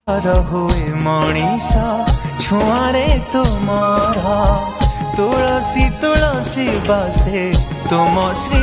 हुए मनीष छुआरे तुमर तुलसी तुलसी बासे तुम श्री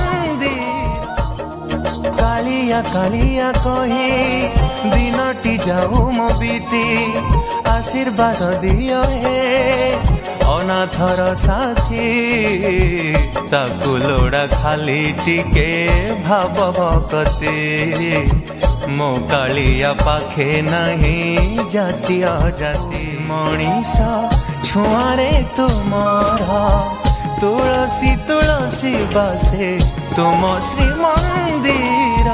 मंदिर कालिया कालिया कही दिनटी जाऊ मो बीती आशीर्वाद दियो हे अनाथर साथी ताकु लोड़ा खाली टिके भाव भक्ति मो कालिया पाखे नहीं जाति अजाति मनीष छुआरे तुमर तुलसी तुलसी बासे तुम श्री मंदिर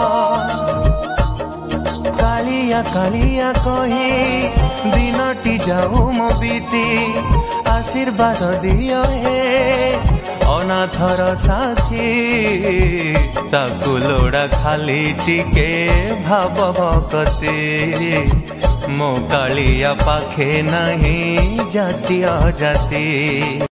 कालिया कालिया कही दिनटी जाऊ मो बीती आशीर्वाद दियो हे अनाथर साथी ताकु लोड़ा खाली टिके भाव भक्ति मो कालिया पाखे नहीं जाति अजाति।